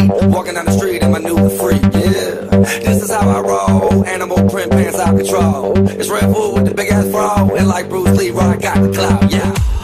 Walking down the street in my new freak, yeah. This is how I roll, animal print pants out control. It's Red Bull with the big ass fro, and like Bruce Lee, I got the clout, yeah.